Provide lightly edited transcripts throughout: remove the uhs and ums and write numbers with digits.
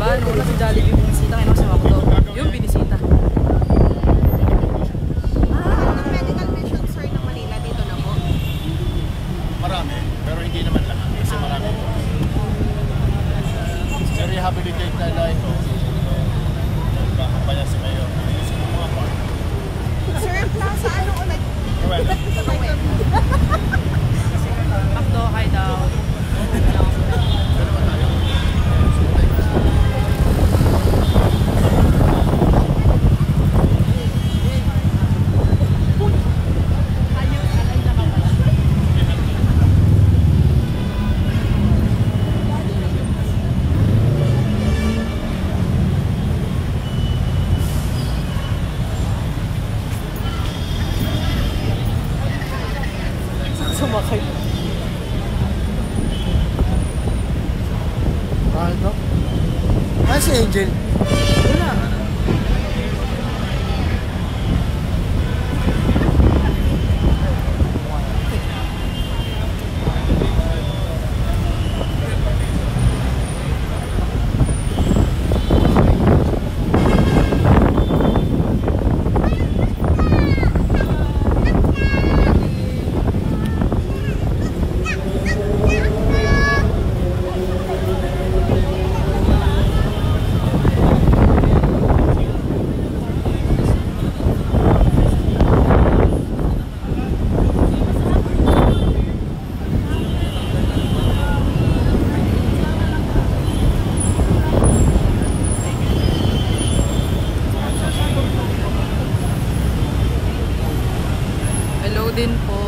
ano, wala si Jollibee binisita, ngayon sa McDo. Yung binisita. Ang medical mission, sir, ng Manila, dito na po? Marami, pero hindi naman lahat. Kasi marami po. Sa rehabilitate na life, kakampanya si Mayor. Sa mga part. Sir, sa ano ulit? McDo kay daw. Sumakay. Ano? Ah, si Angel. Wala. Hello din po.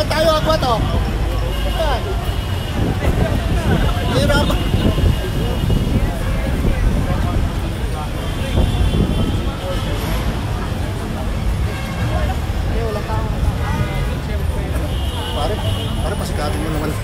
Bakit tayo agwat oh? Ayan. Hirapan. Pare pasikatin mo naman.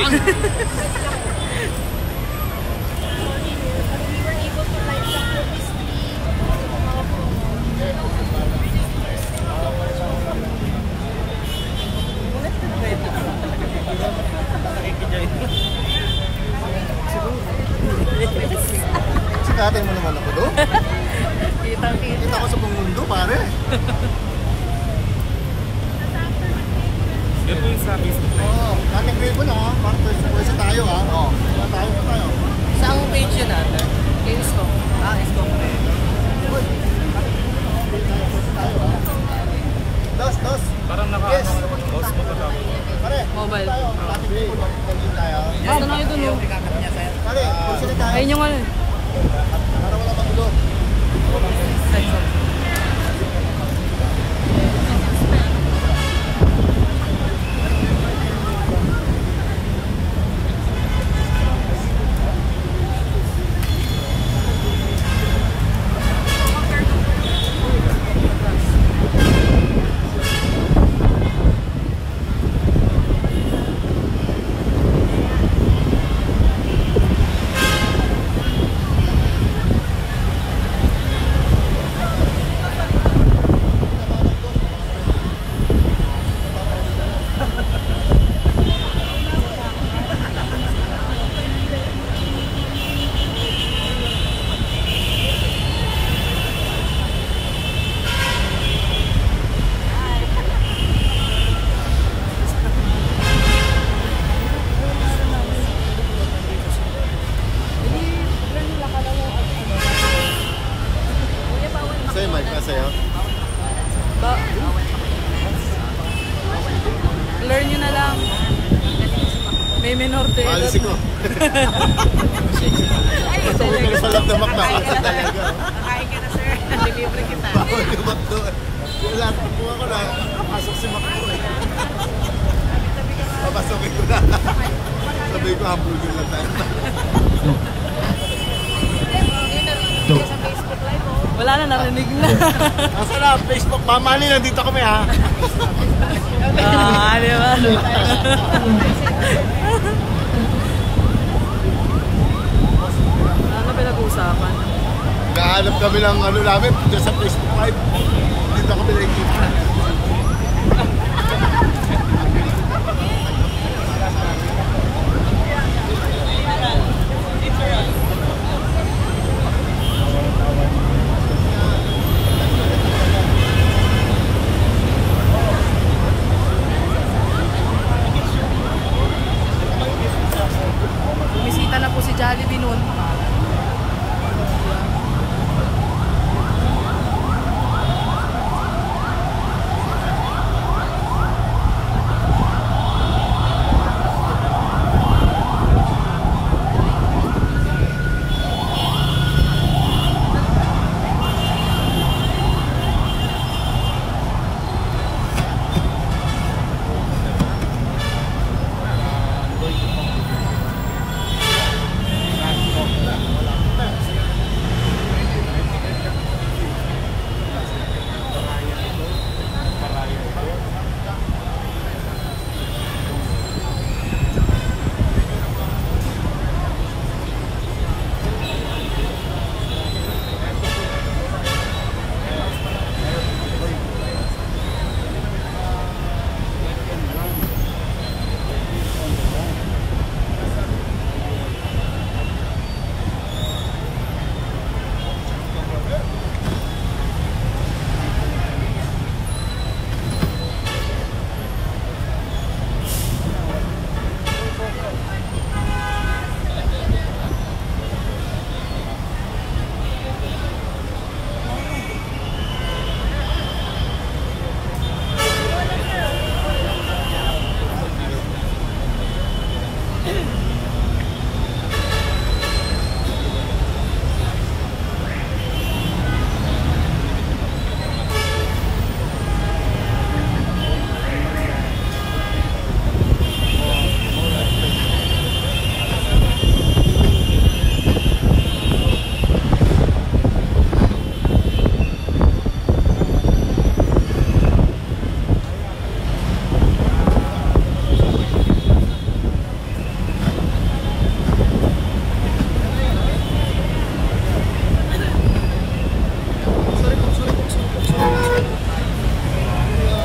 Sikatin mo naman ako do. Kita ko sa buong mundo, pare. Yun po yung sa Facebook. Oo, dating grade mo na ha. Parang pwesa tayo ha. Oo, tayo. Saan page yun natin? Kay Isko. Isko Moreno. Dos. Parang Yes. post mo pa tayo. Pare, Mobile. tayo. Dating grade mo tayo. Basta na ito, no? Pare, pwesa na tayo. Ayun yung ano. Para wala magulo. Sa'yo, Mike, sa'yo. Learn nyo na lang. May minor de edad. Maalisi ko. Masuwi ka na sa love na maknakasa talaga. Kakain ka na, sir. Libre kita. Bawal yung Macdo. Lahat po ako na, kapasok si Macdo eh. Papasokin ko na. Sabi ko, hamburger lang tayo. Sa Facebook Live, oh. Wala na, narinig na. Nasa na, Facebook, mamali, nandito kami ha. Di ba? Ano pinag-uusapan? Nahanap kami ng ano namin, dyan sa Facebook Live. Dito kami nakikita. Bumisita na po si Jollibee noon.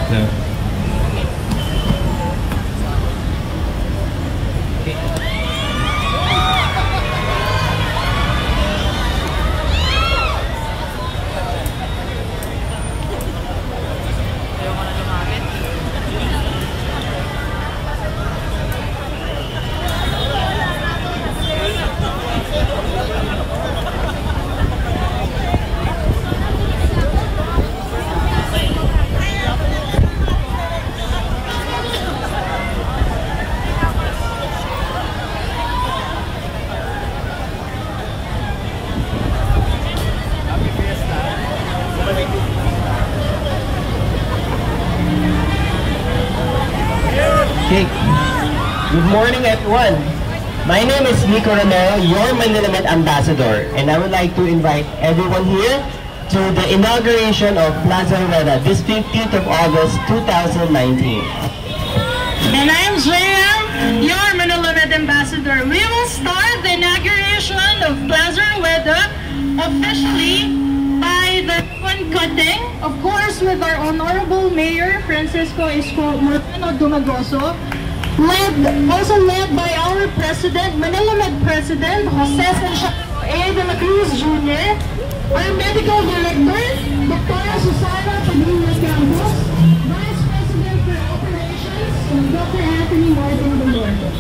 Okay. Good morning, everyone. My name is Isko Moreno, your Manila Met Ambassador, and I would like to invite everyone here to the inauguration of Plaza Rueda this 15th of August 2019. And I'm JM, your Manila Met Ambassador. We will start the inauguration of Plaza Rueda officially by the ribbon cutting, of course with our Honorable Mayor Francisco Isko Moreno Domagoso, also led by our President, Manila Med President Jose Santiago A. de la Cruz Jr., our Medical Director, Dr. Susana Padilla Campos, Vice President for Operations, Dr. Anthony Martin Dolor.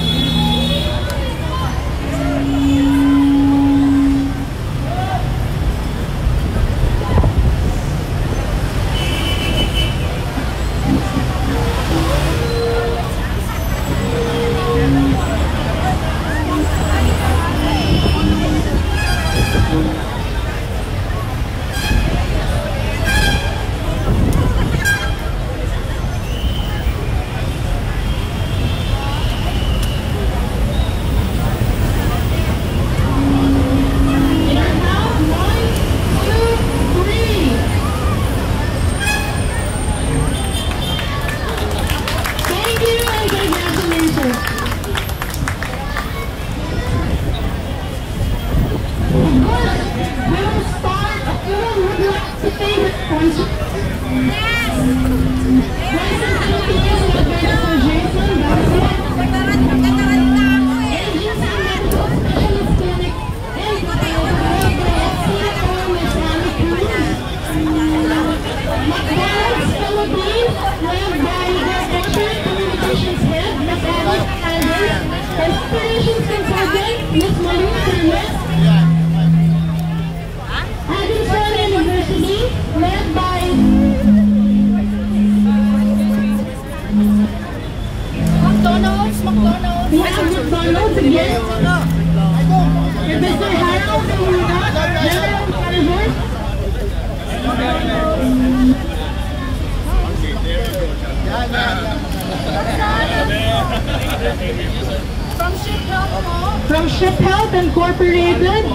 From Ship Health Incorporated.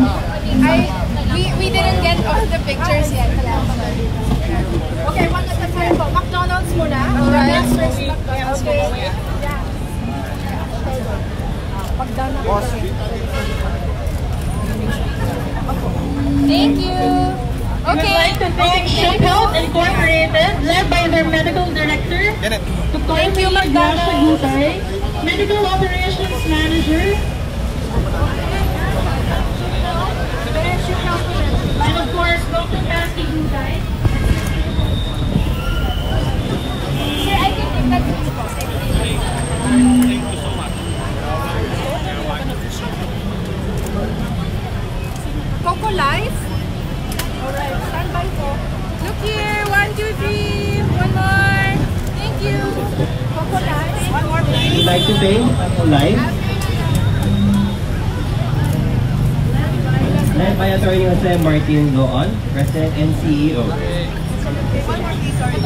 We didn't get all the pictures yet. Okay, one at a time po. McDonald's muna. Alright. Okay. Thank you. We would like to thank Ship Health Incorporated, led by their Medical Director, Dr. Ignacio Gutay, Medical Operations Manager, and of course, Dr. Cassie Gutay. Sir, I can take that picture. Thank you so much. Coco Life. Alright, stand by po. Look here. 1, 2, 3. One more. Thank you. Coco Life. One more, please. We'd like to thank Live, led by Attorney Jose Martin Loon, President and CEO. One more, please. Sorry.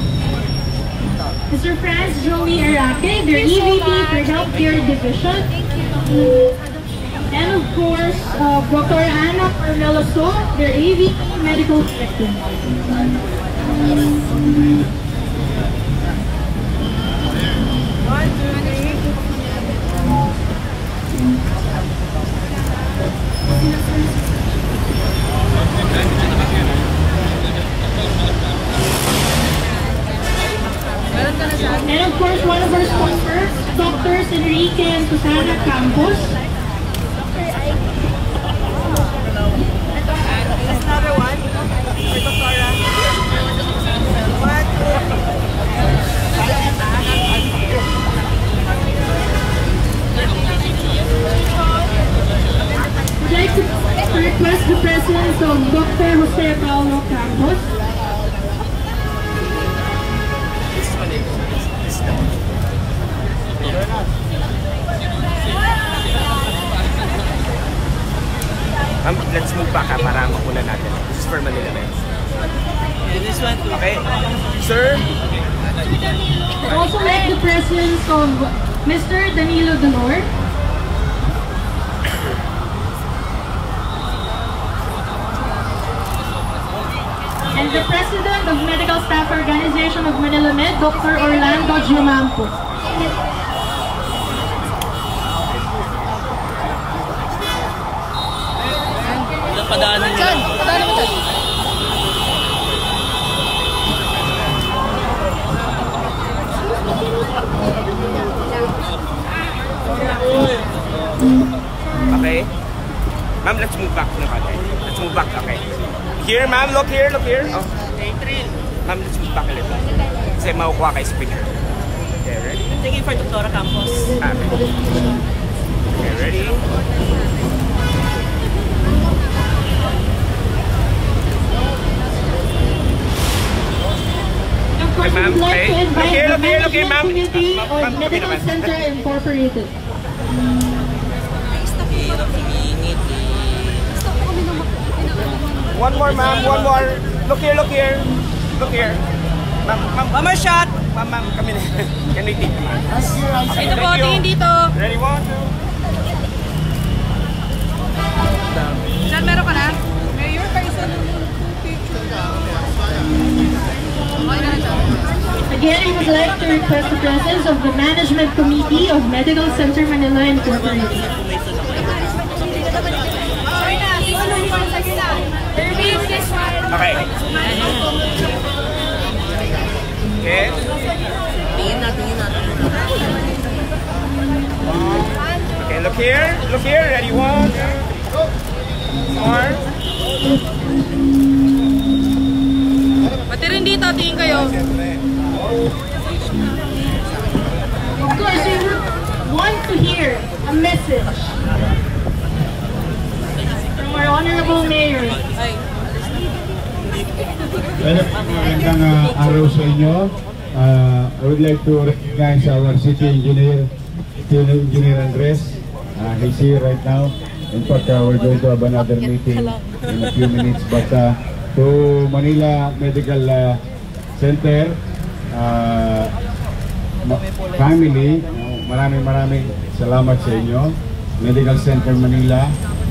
Mr. Franz Joey Arake, their EVP for Healthcare Division. And of course, Dr. Ana Carmeloso, their AVP Medical Director. And of course, one of our sponsors, Doctors Enrique and Susana Campos. Another one. For Doctora. What? I'd like to request the presence of Dr. Jose Paulo Campos. Let's move back para makunan natin. This is for Manila men. This one too. Okay, sir. I'd also like the presence of Mr. Danilo Dolor. And the President of Medical Staff Organization of Manila Med, Dr. Orlando Giamampo. Padaanan nila. Padaanan mo dyan. Okay. Ma'am, let's move back na konti. Let's move back, okay. Here, ma'am, look here, look here. Oh. Ma'am, let's move back a little. Kasi makukuha kay speaker. Okay, ready? Thank you for Doctora Campos. Okay. Okay, ready? Of course, ma'am, we'd like okay. to invite Look here, the look here, look here, Management ma'am. Committee Ma'am, of ma'am, Medical naman. Center Incorporated. One more, ma'am, one more. Look here, look here. Look here. Ma'am, One more shot. ma'am, kami na. Can we take, ma'am? Dito po, tingin dito. Ready, 1, 2. Saan meron ka na? Mayor, pa isa ng picture. Okay na siya. Again, I would like to request the presence of the Management Committee of Medical Center Manila Incorporated. Okay. Okay. Tingin natin. Okay, look here. Look here. Ready, 1, 2. More. Pati rin dito, tingin kayo. Of course, we would want to hear a message from our Honorable Mayor. Ay. Magandang araw sa inyo. I would like to recognize our city engineer, Andres. He's here right now. In fact, we're going to have another meeting in a few minutes. But to Manila Medical Center family, maraming salamat sa inyo. Medical Center Manila,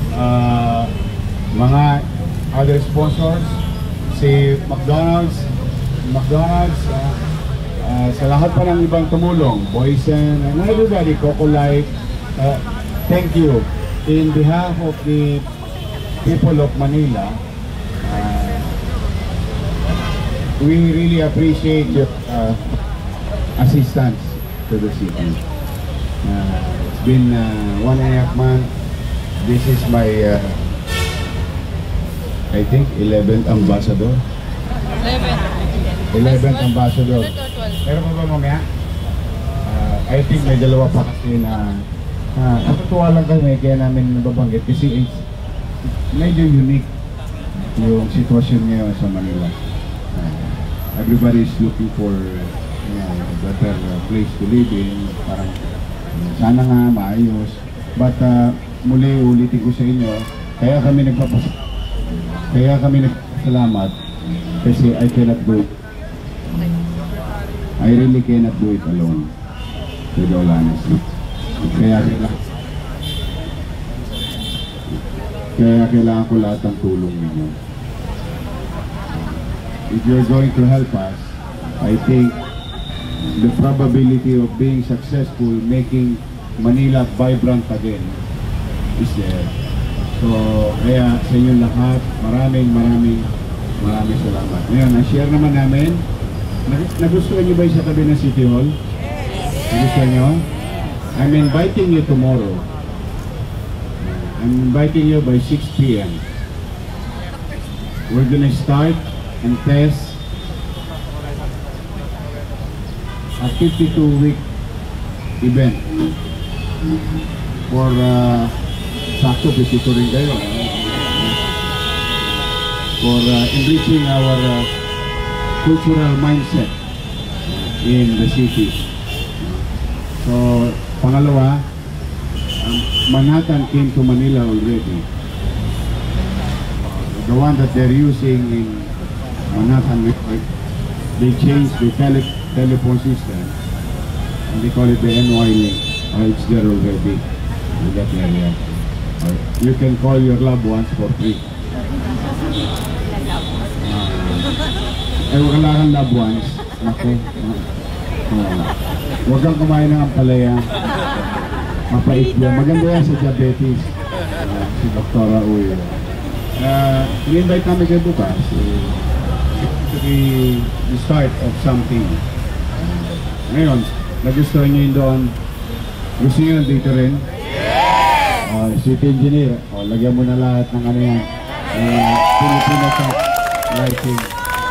mga other sponsors, si McDonald's, sa lahat pa ng ibang tumulong, Boysen, and everybody, Coco Light, thank you. In behalf of the people of Manila, we really appreciate your assistance to the city. It's been 1.5 months. This is my I think 11th ambassador. 11th ambassador. Pero pa ba mamaya? I think may dalawa pa kasi na natutuwa lang kami kaya namin nababanggit kasi it's medyo unique yung sitwasyon ngayon sa Manila. Everybody is looking for a better place to live in. Parang sana nga maayos. But muli ulitin ko sa inyo, kaya kami nagpasalamat kasi I cannot do it. I really cannot do it alone, with all honesty. Kaya kailangan ko lahat ng tulong ninyo. If you're going to help us, I think the probability of being successful, making Manila vibrant again, is there. So, kaya sa inyo lahat, maraming salamat. Ngayon, na-share naman namin Nagustuhan niyo ba yung sa tabi ng City Hall? Nagustuhan niyo? I'm inviting you tomorrow. I'm inviting you by 6 p.m. We're gonna start and test a 52-week event for sakto 52 rin kayo for enriching our cultural mindset in the city. So pangalawa, Manhattan came to Manila already. The one that they're using in Manhattan, they changed the telephone system and they call it the NY link. It's there already in that area. You can call your loved ones for free. Wala kang loved ones. Ako. Huwag kang kumain ng ampalaya. Mapait yan. Maganda yan sa diabetes. Si Dr. Uy. I-invite namin kayo bukas to be the start of something. Ngayon, nagustuhan nyo yun doon. Gusto nyo nandito rin? Yes! City engineer, lagyan mo na lahat ng ano yan. Filipino top lighting.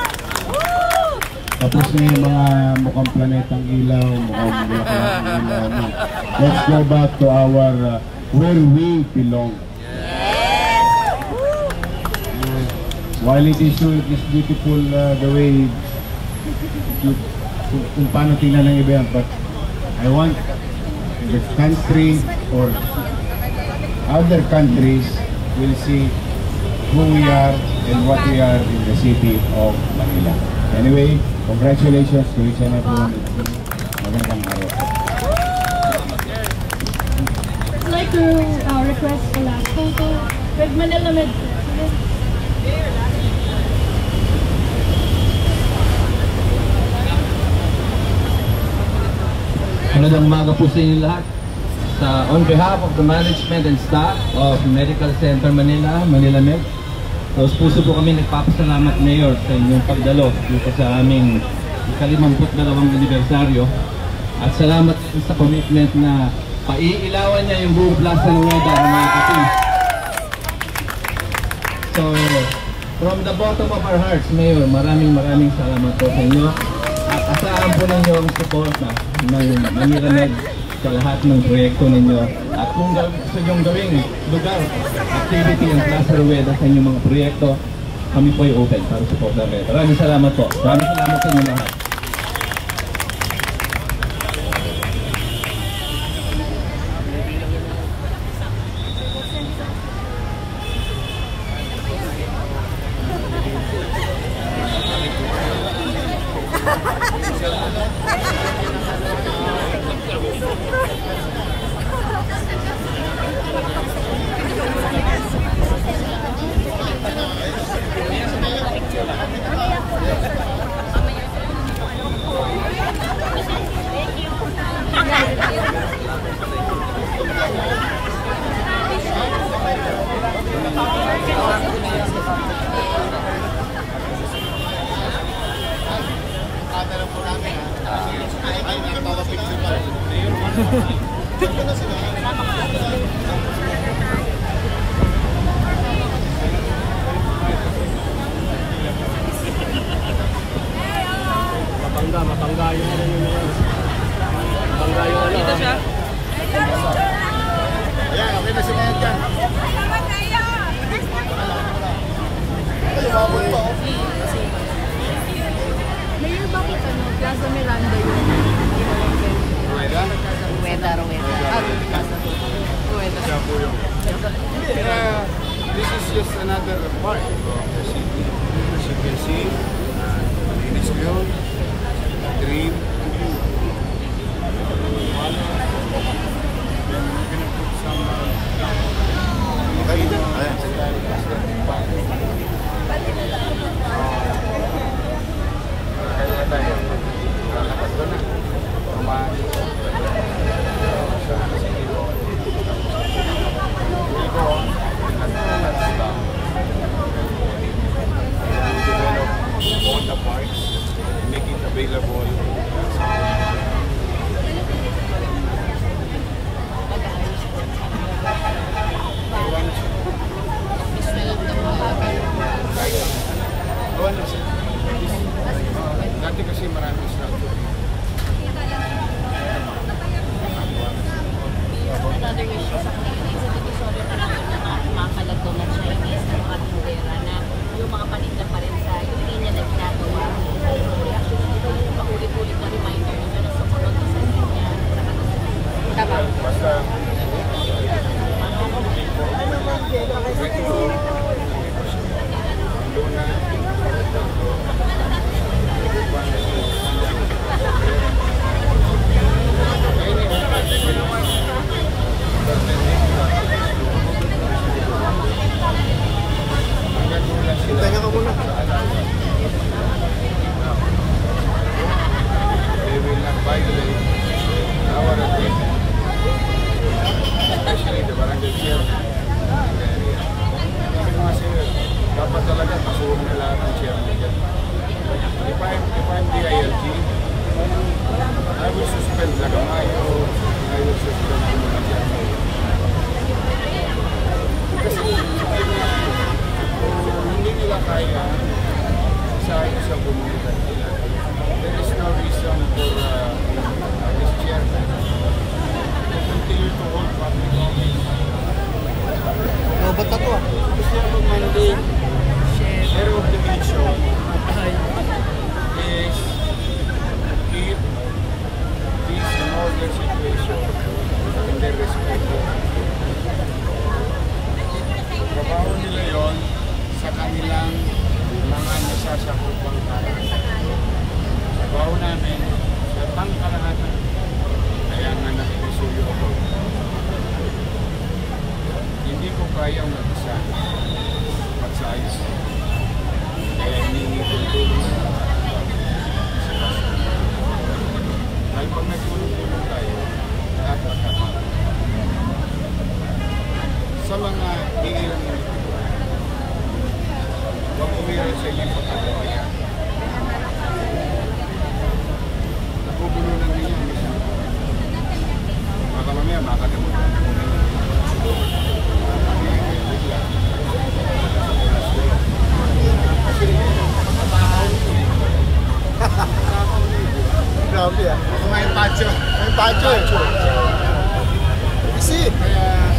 Tapos na yung mga mukhang planetang ilaw, mukhang ilaw. Let's go back to our where we belong. While it is so, it is beautiful the way kung paano tingnan ng iba yan, but I want the country or other countries will see who we are and what we are in the city of Manila. Anyway, congratulations to each and everyone. Magandang araw. I'd like to request the last photo with Manila Med. Magandang umaga po sa inyo lahat. On behalf of the management and staff of Medical Center Manila, Manila Med, taos puso po kami nagpapasalamat, Mayor, sa inyong pagdalo dito sa aming 52 anibersaryo. At salamat din sa commitment na paiilawan niya yung buong Plaza Nueva ng mga kapis. So, from the bottom of our hearts, Mayor, maraming salamat po sa inyo. At asahan po ninyo ang suporta ng Manila Med sa lahat ng proyekto ninyo. At kung gusto nyong gawing lugar, activity ang Plaza Rueda sa inyong mga proyekto, kami po ay open para supportan kayo. Maraming salamat po. Maraming salamat sa inyo lahat. Mapangga yung ano yun. Mapangga yung ano. Dito siya. Ayan, okay na si Mayor dyan. Mayor, bakit Plaza Miranda yun? Rueda? Rueda. Siya po yung... This is just another part of the city. As you can see, malinis yun. Green. Make available. Gawa na siya. Dati kasi marami structure. Another issue sa kanila, sa divisory na natin na mga kalagto na Chinese na mga tindera na yung mga paninda pa rin sa yung linya na ginagawa. Actually, ito yung paulit-ulit na reminder nyo na sumunod sa linya. Tama? Basta Tanya ka muna. they will not violate our agreement, especially the barangay chairman ng area. Kasi dapat talaga pasuhin na lahat ng chairman dyan. If I'm DILG, I will suspend Lagamayo, I will suspend the mga chairman. Kasi hindi nila kaya sa komunidad nila. There is no reason for this chairman to continue to hold public office. No, ba't na to ah? Gusto niya mag-mandate. Their obligation is keep peace and order situation in their respective. Trabaho nila yon sa kanilang mga nasasakupang tao. Trabaho namin sa pangkalahatan. Kaya nga nakikisuyo ako. Hindi ko kayang mag-isa magsayos. Kaya hiningi ko tulong sa basta. Dahil pag nagtulong-tulong tayo, lahat magkakama. Sa mga iilang individual, huwag umiral sa inyong pagkakaya. Nagugulo lang ninyo ang isa. Baka mamaya makakalimutan ko na yun. Grabe ah. Kumain pacho. May pacho eh. Easy. Kaya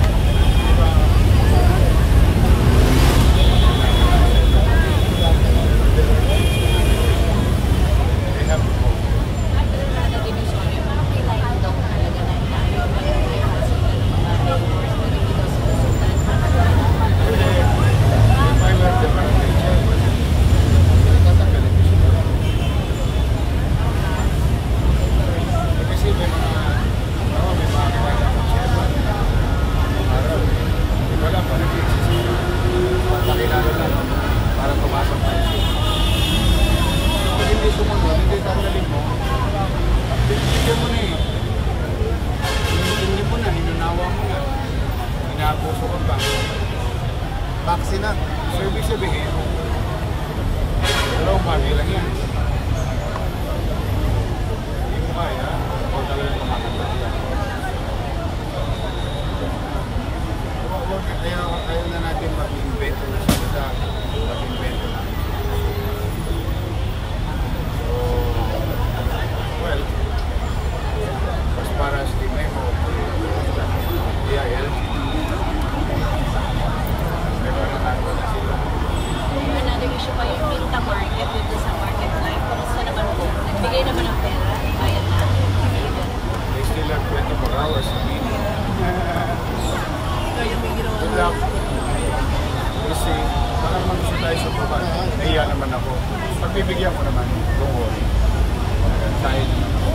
Vaccine na. so ibig sabihin, dalawang bagay lang yan. Hindi mo kaya, o talagang kumakanta yan. Ayaw na natin mag-invento na salita, mag-invento na. So, well, as far as the memo, DIL, Another issue pa yung Minta Market dito sa Market Life. Kamusta naman po? Nagbigay naman ng pera. Bayad na. they still have 24 hours a meeting. Good luck. Kasi baka naman gusto tayo sa tuban. Nahiya naman ako. Pagbibigyan ko naman, don't worry. Tayo naman ako.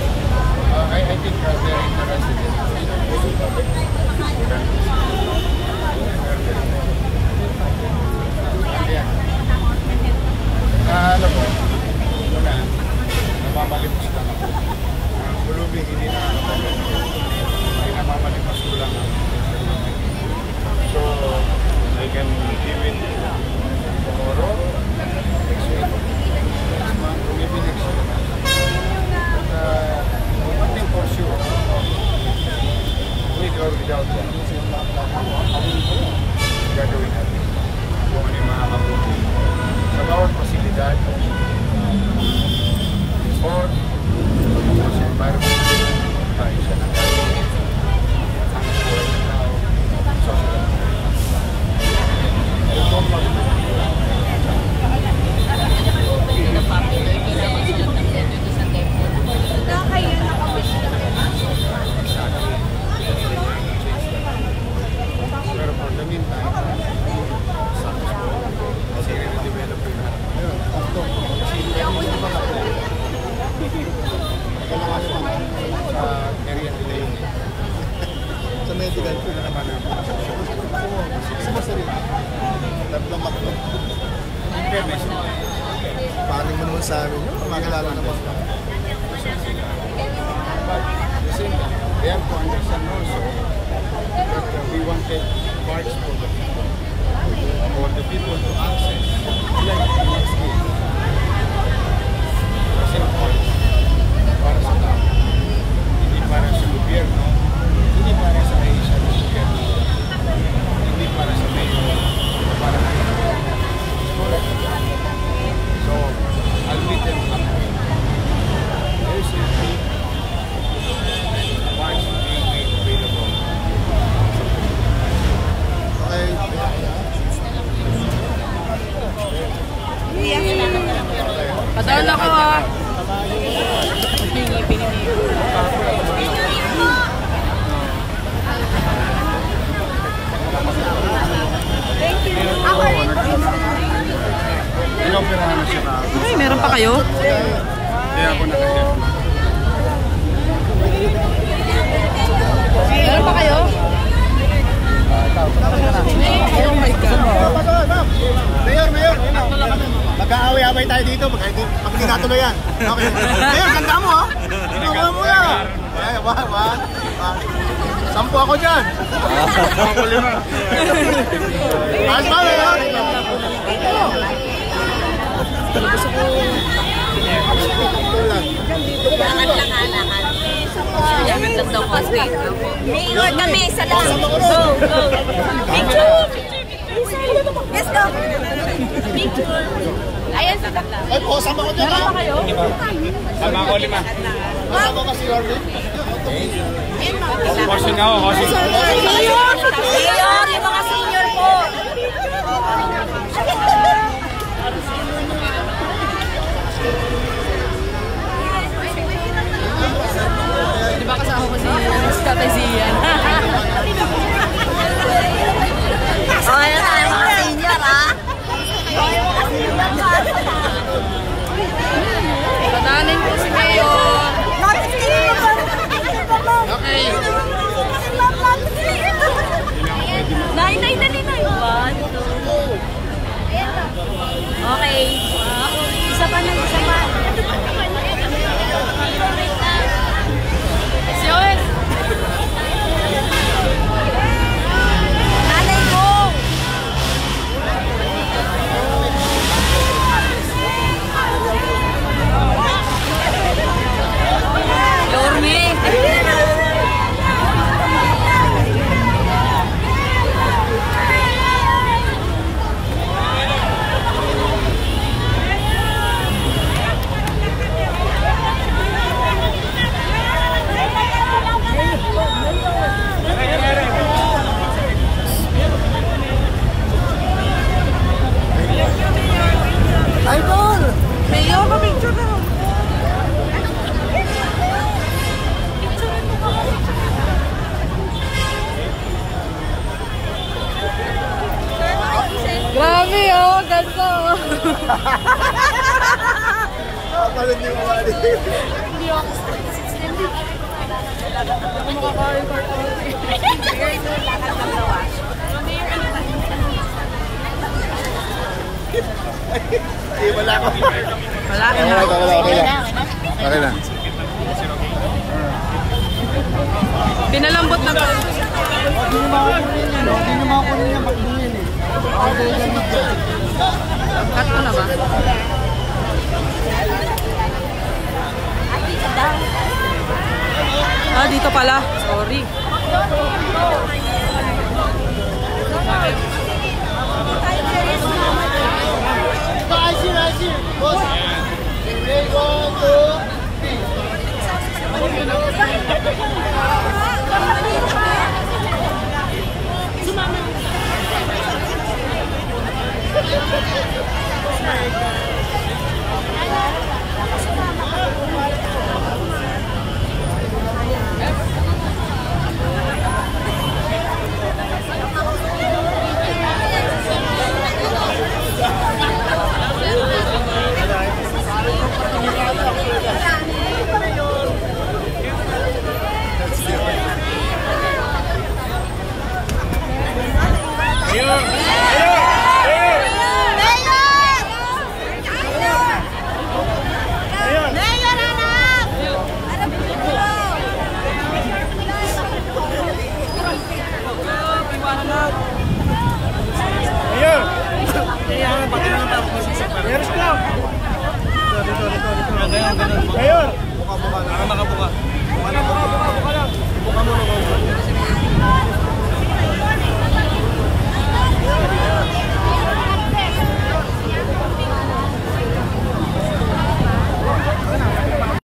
I think they're interested in sa amin yun. Makilala naman. But the same time, they have to understand also that we wanted parts for the people to access. Like the next game. Kasi parts para sa tao. Hindi para sa gobyerno. Hindi para sa Asia ng gobyerno. Hindi para sa mayor. Para sa so, I'll meet them up. There's a big parts being made available. Okay. Padaan ako ah. Ako rin. Inoperahan na siya ka. Ay, meron pa kayo? Kaya ako nakasya. Meron pa kayo? Oh my God. Mayor! Magkaaway-away tayo dito pag hindi natuloy yan. Okay. Mayor, ganda mo ha? Ganda mo yan. Ay, one. 10 ako dyan. Ako 5. Mas ba, Mayor? Mayor kami, isa lang. Go. Picture. Yes, go. Picture. Ayan sa dakla. Ay, posam ako dyan ha? Sama ako 5. Posam ako si Orly. Horsing ako, horsing. Mayor, yung mga senior po. Di ba kasama ko si Tatay Zian? O, ayan tayo mga senior, ha? Padanin ko si Mayor. Okay. Nay. 1, 2. Okay. Isa pa. Yun. Nanay ko. Yorme. Idol! Mayor, pa-picture na. Grabe oh, ganda oh. Kapalit niyo mga ali. Hindi ako makakain part of Wala ako. Wala ka na. Okay na. Pinalambot na ba? Hindi nyo makakunin yan. Pag-inuin eh. Cut ko na ba? Ah, dito pala. Sorry.